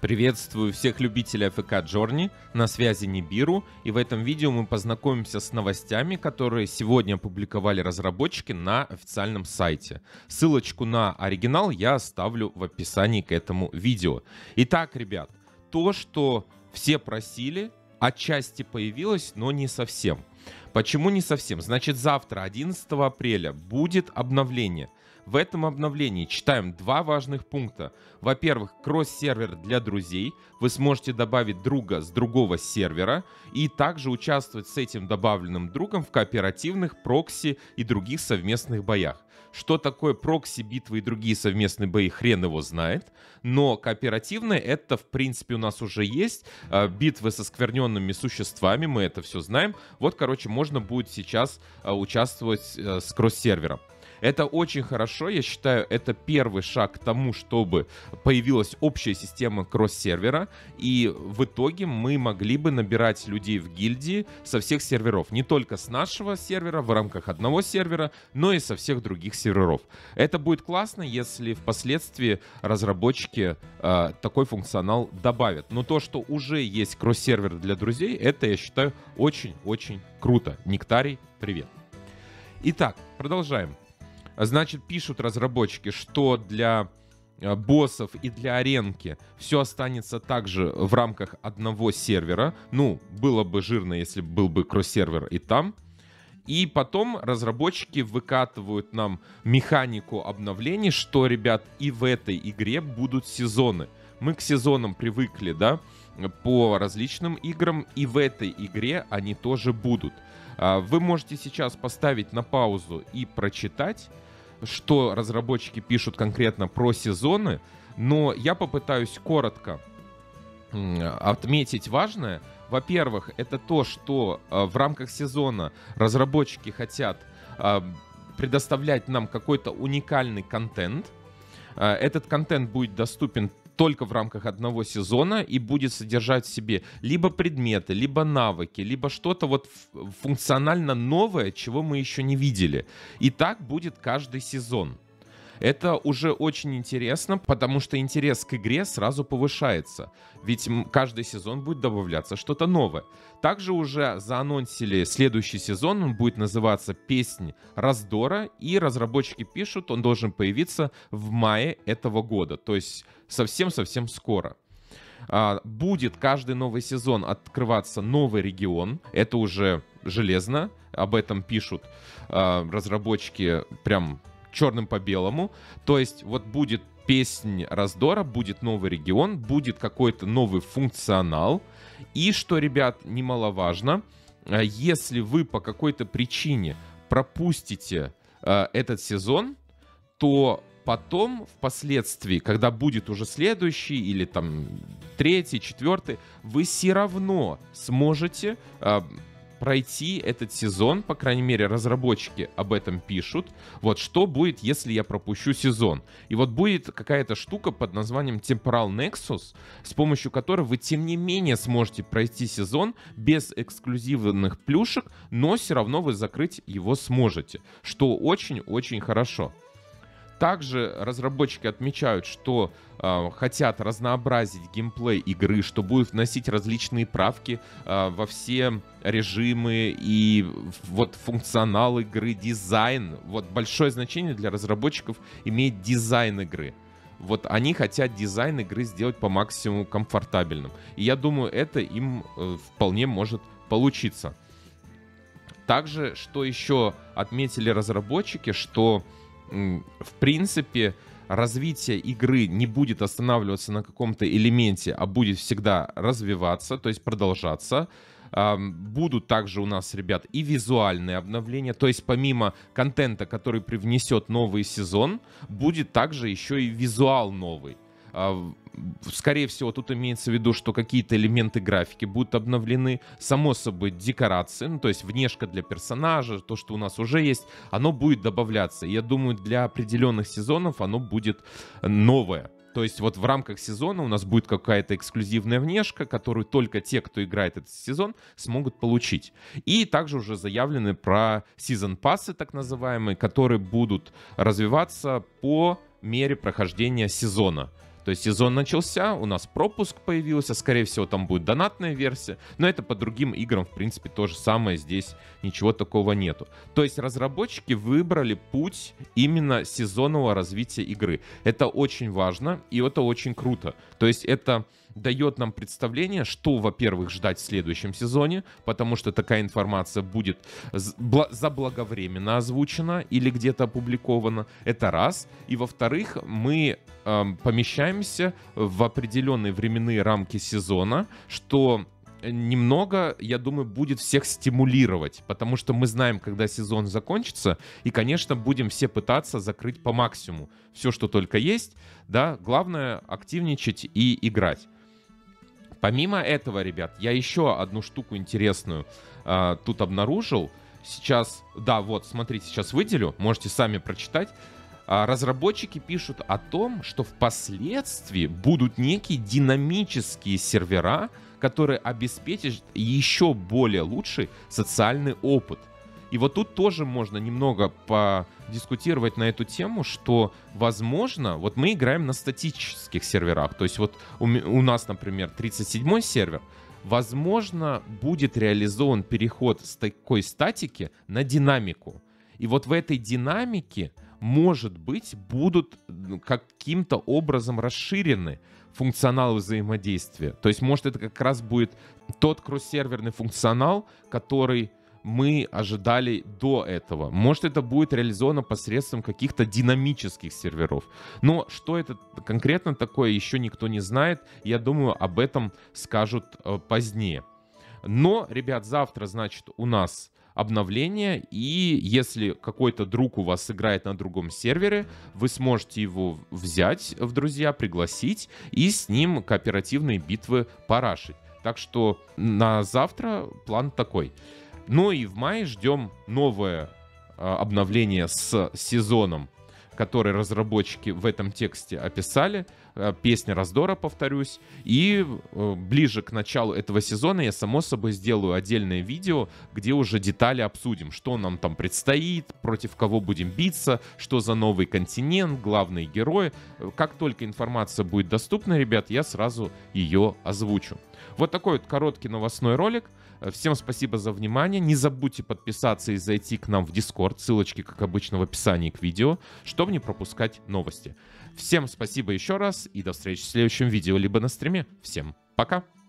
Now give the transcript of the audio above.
Приветствую всех любителей AFK Journey, на связи Нибиру, и в этом видео мы познакомимся с новостями, которые сегодня опубликовали разработчики на официальном сайте. Ссылочку на оригинал я оставлю в описании к этому видео. Итак, ребят, то, что все просили, отчасти появилось, но не совсем. Почему не совсем? Значит, завтра, 11 апреля, будет обновление. В этом обновлении читаем два важных пункта. Во-первых, кросс-сервер для друзей. Вы сможете добавить друга с другого сервера и также участвовать с этим добавленным другом в кооперативных, прокси и других совместных боях. Что такое прокси, битвы и другие совместные бои, хрен его знает. Но кооперативные это, в принципе, у нас уже есть. Битвы со скверненными существами, мы это все знаем. Вот, короче, можно будет сейчас участвовать с кросс-сервером. Это очень хорошо, я считаю, это первый шаг к тому, чтобы появилась общая система кросс-сервера, и в итоге мы могли бы набирать людей в гильдии со всех серверов. Не только с нашего сервера, в рамках одного сервера, но и со всех других серверов. Это будет классно, если впоследствии разработчики такой функционал добавят. Но то, что уже есть кросс-сервер для друзей, это, я считаю, очень-очень круто. Нектарий, привет. Итак, продолжаем. Значит, пишут разработчики, что для боссов и для аренки все останется также в рамках одного сервера. Ну, было бы жирно, если был бы кросс-сервер и там. И потом разработчики выкатывают нам механику обновлений, что, ребят, и в этой игре будут сезоны. Мы к сезонам привыкли, да, по различным играм, и в этой игре они тоже будут. Вы можете сейчас поставить на паузу и прочитать, что разработчики пишут конкретно про сезоны, но я попытаюсь коротко отметить важное. Во-первых, это то, что в рамках сезона разработчики хотят предоставлять нам какой-то уникальный контент. Этот контент будет доступен только в рамках одного сезона и будет содержать в себе либо предметы, либо навыки, либо что-то вот функционально новое, чего мы еще не видели. И так будет каждый сезон. Это уже очень интересно, потому что интерес к игре сразу повышается. Ведь каждый сезон будет добавляться что-то новое. Также уже заанонсили следующий сезон, он будет называться «Песнь раздора», и разработчики пишут, он должен появиться в мае этого года, то есть совсем-совсем скоро. Будет каждый новый сезон открываться новый регион, это уже железно, об этом пишут разработчики прям черным по белому. То есть вот будет песнь раздора, будет новый регион, будет какой-то новый функционал. И что, ребят, немаловажно, если вы по какой-то причине пропустите этот сезон, то потом, впоследствии, когда будет уже следующий или там третий, четвертый, вы все равно сможете пройти этот сезон, по крайней мере, разработчики об этом пишут. Вот что будет, если я пропущу сезон. И вот будет какая-то штука под названием Temporal Nexus, с помощью которой вы, тем не менее, сможете пройти сезон без эксклюзивных плюшек, но все равно вы закрыть его сможете, что очень-очень хорошо. Также разработчики отмечают, что хотят разнообразить геймплей игры, что будут вносить различные правки во все режимы и вот функционал игры, дизайн. Вот большое значение для разработчиков имеет дизайн игры. Вот они хотят дизайн игры сделать по максимуму комфортабельным. И я думаю, это им вполне может получиться. Также, что еще отметили разработчики, что в принципе, развитие игры не будет останавливаться на каком-то элементе, а будет всегда развиваться, то есть продолжаться. Будут также у нас, ребят, и визуальные обновления, то есть помимо контента, который привнесет новый сезон, будет также еще и визуал новый. Скорее всего, тут имеется в виду, что какие-то элементы графики будут обновлены. Само собой, декорации, ну, то есть внешка для персонажа, то, что у нас уже есть, оно будет добавляться. Я думаю, для определенных сезонов оно будет новое. То есть вот в рамках сезона у нас будет какая-то эксклюзивная внешка, которую только те, кто играет этот сезон, смогут получить. И также уже заявлены про Season Pass'ы, так называемые, которые будут развиваться по мере прохождения сезона. То есть сезон начался, у нас пропуск появился, скорее всего, там будет донатная версия, но это по другим играм, в принципе, то же самое, здесь ничего такого нету. То есть разработчики выбрали путь именно сезонного развития игры. Это очень важно, и это очень круто. То есть это дает нам представление, что, во-первых, ждать в следующем сезоне, потому что такая информация будет заблаговременно озвучена или где-то опубликована. Это раз. И, во-вторых, мы помещаемся в определенные временные рамки сезона, что немного, я думаю, будет всех стимулировать, потому что мы знаем, когда сезон закончится, и, конечно, будем все пытаться закрыть по максимуму все, что только есть, да, главное активничать и играть. Помимо этого, ребят, я еще одну штуку интересную тут обнаружил. Сейчас, да, вот, смотрите, сейчас выделю, можете сами прочитать. Разработчики пишут о том, что впоследствии будут некие динамические сервера, которые обеспечат еще более лучший социальный опыт. И вот тут тоже можно немного подискутировать на эту тему, что, возможно, вот мы играем на статических серверах. То есть вот у нас, например, 37-й сервер. Возможно, будет реализован переход с такой статики на динамику. И вот в этой динамике, может быть, будут каким-то образом расширены функционал взаимодействия. То есть, может, это как раз будет тот кросс-серверный функционал, который мы ожидали до этого. Может, это будет реализовано посредством каких-то динамических серверов. Но что это конкретно такое, еще никто не знает. Я думаю, об этом скажут позднее. Но, ребят, завтра, значит, у нас обновление, и если какой-то друг у вас играет на другом сервере, вы сможете его взять в друзья, пригласить и с ним кооперативные битвы порашить. Так что на завтра план такой. Ну и в мае ждем новое обновление с сезоном, который разработчики в этом тексте описали. Песня раздора, повторюсь. И ближе к началу этого сезона я, само собой, сделаю отдельное видео, где уже детали обсудим, что нам там предстоит, против кого будем биться, что за новый континент, главные герои. Как только информация будет доступна, ребят, я сразу ее озвучу. Вот такой вот короткий новостной ролик. Всем спасибо за внимание. Не забудьте подписаться и зайти к нам в Discord. Ссылочки, как обычно, в описании к видео, чтобы не пропускать новости. Всем спасибо еще раз и до встречи в следующем видео, либо на стриме. Всем пока!